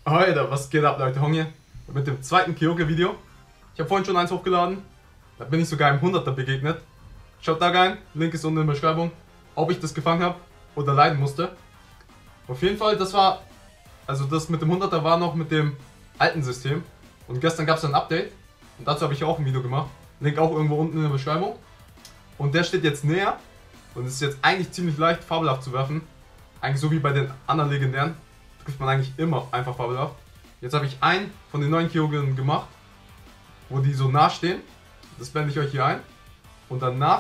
Alter, was geht ab, Leute? Hongi mit dem zweiten Kyogre-Video. Ich habe vorhin schon eins hochgeladen. Da bin ich sogar im 100er begegnet. Schaut da rein, Link ist unten in der Beschreibung, ob ich das gefangen habe oder leiden musste. Auf jeden Fall, das mit dem 100er war noch mit dem alten System. Und gestern gab es ein Update. Und dazu habe ich auch ein Video gemacht. Link auch irgendwo unten in der Beschreibung. Und der steht jetzt näher. Und es ist jetzt eigentlich ziemlich leicht, fabelhaft zu werfen. Eigentlich so wie bei den anderen Legendären. Trifft man eigentlich immer einfach fabelhaft. Jetzt habe ich einen von den neuen Kyogren gemacht, wo die so nah stehen. Das blende ich euch hier ein. Und danach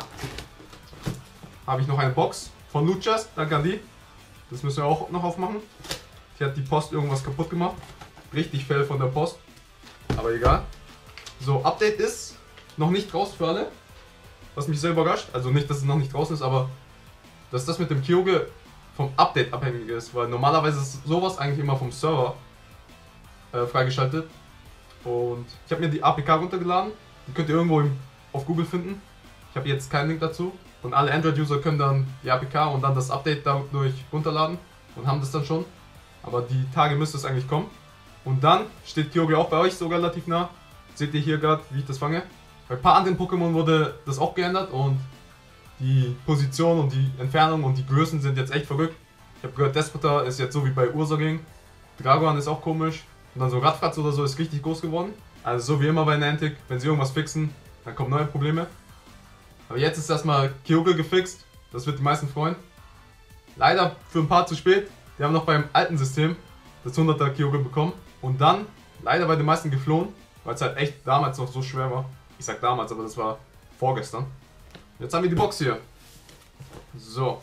habe ich noch eine Box von Loot Chest. Danke an die. Das müssen wir auch noch aufmachen. Hier hat die Post irgendwas kaputt gemacht. Richtig fail von der Post. Aber egal. So, Update ist noch nicht raus für alle. Was mich sehr überrascht. Also nicht, dass es noch nicht draußen ist, aber dass das mit dem Kyogre vom Update abhängig ist. Weil normalerweise ist sowas eigentlich immer vom Server freigeschaltet. Und ich habe mir die APK runtergeladen. Die könnt ihr irgendwo auf Google finden. Ich habe jetzt keinen Link dazu. Und alle Android-User können dann die APK und dann das Update dadurch runterladen. Und haben das dann schon. Aber die Tage müsste es eigentlich kommen. Und dann steht Kyogre auch bei euch so relativ nah. Seht ihr hier gerade, wie ich das fange. Bei ein paar anderen Pokémon wurde das auch geändert. Und die Position und die Entfernung und die Größen sind jetzt echt verrückt. Ich habe gehört, Despotar ist jetzt so wie bei Ursaring. Dragoan ist auch komisch. Und dann so Radfratz oder so ist richtig groß geworden. Also so wie immer bei Niantic, wenn sie irgendwas fixen, dann kommen neue Probleme. Aber jetzt ist erstmal Kyogre gefixt. Das wird die meisten freuen. Leider für ein paar zu spät. Die haben noch beim alten System das 100er Kyogre bekommen. Und dann leider bei den meisten geflohen, weil es halt echt damals noch so schwer war. Ich sag damals, aber das war vorgestern. Jetzt haben wir die Box hier. So.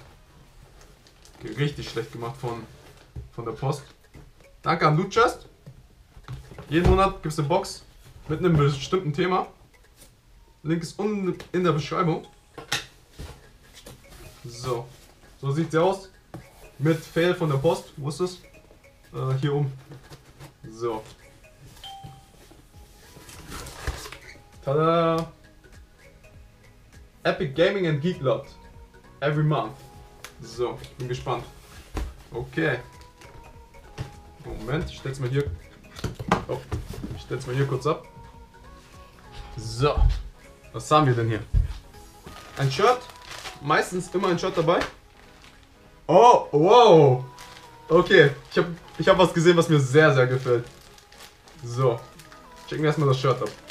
Okay, richtig schlecht gemacht von der Post. Danke an Loot Chest. Jeden Monat gibt es eine Box mit einem bestimmten Thema. Link ist unten in der Beschreibung. So. So sieht sie aus. Mit Fail von der Post. Wo ist es? Hier oben. So. Tada! Epic Gaming and Geek Lot. Every month. So, ich bin gespannt. Okay. Moment, ich stell's mal hier. Oh, ich stell's mal hier kurz ab. So. Was haben wir denn hier? Ein Shirt. Meistens immer ein Shirt dabei. Oh, wow. Okay, ich hab was gesehen, was mir sehr, sehr gefällt. So. Checken wir erstmal das Shirt ab.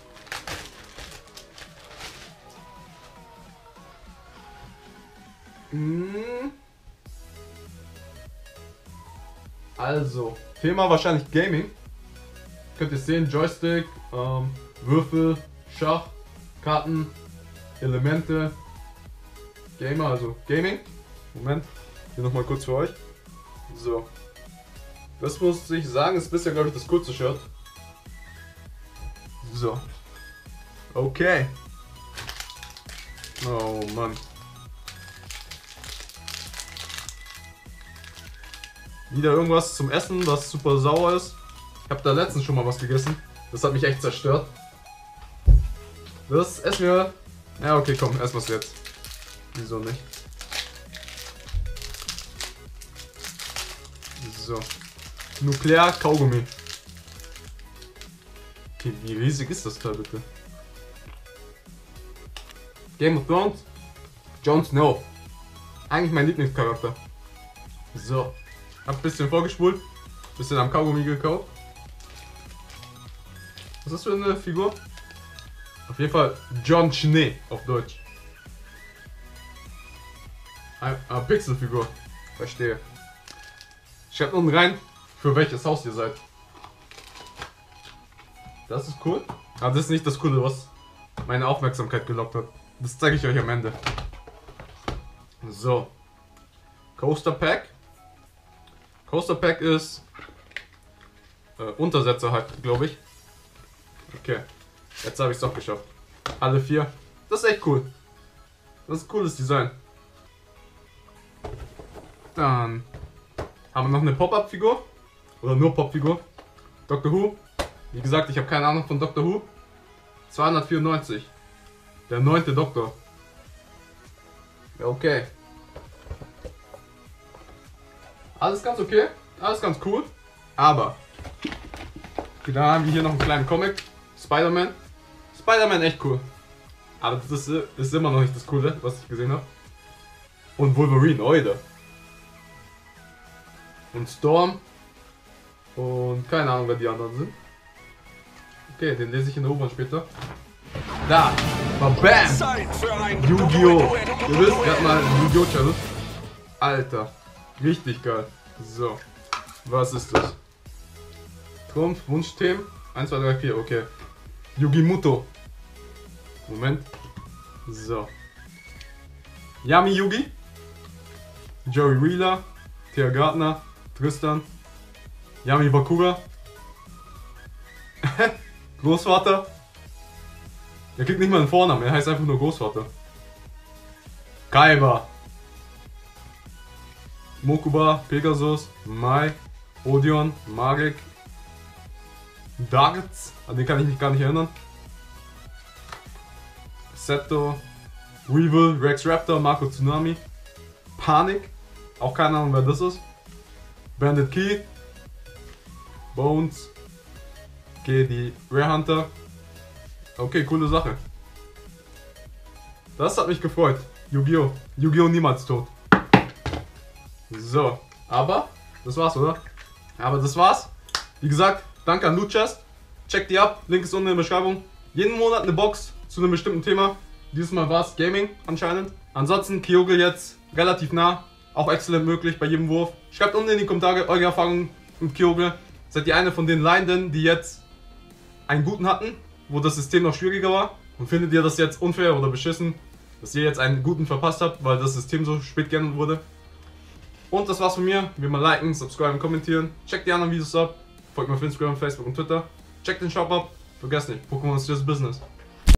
Also, Thema wahrscheinlich Gaming. Könnt ihr sehen, Joystick, Würfel, Schach, Karten, Elemente, Gamer, also Gaming. Moment, hier nochmal kurz für euch. So. Das muss ich sagen, ist bisher, glaube ich, das coolste Shirt. So. Okay. Oh Mann. Wieder irgendwas zum Essen, was super sauer ist. Ich habe da letztens schon mal was gegessen. Das hat mich echt zerstört. Das essen wir. Ja, okay, komm, essen wir es jetzt. Wieso nicht? So. Nuklear Kaugummi. Okay, wie riesig ist das Teil bitte? Game of Thrones? Jon Snow. Eigentlich mein Lieblingscharakter. So. Hab ein bisschen vorgespult, bisschen am Kaugummi gekaut. Was ist das für eine Figur? Auf jeden Fall Jon Schnee auf Deutsch. Eine Pixelfigur. Verstehe. Schreibt unten rein, für welches Haus ihr seid. Das ist cool. Aber das ist nicht das Coole, was meine Aufmerksamkeit gelockt hat. Das zeige ich euch am Ende. So. Coaster Pack. Coaster Pack ist Untersetzer halt, glaube ich. Okay, jetzt habe ich es doch geschafft. Alle 4. Das ist echt cool. Das ist ein cooles Design. Dann haben wir noch eine Pop-Up-Figur. Oder nur Pop-Figur. Doctor Who. Wie gesagt, ich habe keine Ahnung von Doctor Who. 294. Der 9. Doktor. Ja, okay. Alles ganz okay, alles ganz cool. Aber, da haben wir hier noch einen kleinen Comic. Spider-Man. Spider-Man echt cool. Aber das ist immer noch nicht das Coole, was ich gesehen habe. Und Wolverine, Oide. Und Storm. Und keine Ahnung, wer die anderen sind. Okay, den lese ich in der U-Bahn später. Da! War BAM! Yu-Gi-Oh! Ihr wisst, wir hatten mal einen Yu-Gi-Oh! Channel. Alter. Richtig geil. So. Was ist das? Trumpf, Wunschthemen. 1, 2, 3, 4, okay. Yugi-Muto. Moment. So. Yami Yugi. Joey Wheeler. Thea Gardner. Tristan. Yami Bakura. Großvater. Er kriegt nicht mal einen Vornamen, er heißt einfach nur Großvater. Kaiba. Mokuba, Pegasus, Mai, Odeon, Marek, Darts, an den kann ich mich gar nicht erinnern. Seto, Weevil, Rex Raptor, Marco Tsunami, Panik, auch keine Ahnung wer das ist. Bandit Key, Bones, okay, die Rare Hunter. Okay, coole Sache. Das hat mich gefreut. Yu-Gi-Oh! Yu-Gi-Oh! Niemals tot. So, aber das war's, oder? Aber das war's. Wie gesagt, danke an Lootchest. Checkt die ab, Link ist unten in der Beschreibung. Jeden Monat eine Box zu einem bestimmten Thema. Dieses Mal war es Gaming anscheinend. Ansonsten Kyogre jetzt relativ nah. Auch exzellent möglich bei jedem Wurf. Schreibt unten in die Kommentare eure Erfahrungen mit Kyogre. Seid ihr eine von den Leidenden, die jetzt einen guten hatten, wo das System noch schwieriger war? Und findet ihr das jetzt unfair oder beschissen, dass ihr jetzt einen guten verpasst habt, weil das System so spät geändert wurde? Und das war's von mir. Wie immer liken, subscriben, kommentieren. Checkt die anderen Videos ab. Folgt mir auf Instagram, Facebook und Twitter. Checkt den Shop ab. Vergesst nicht, Pokémon ist just Business.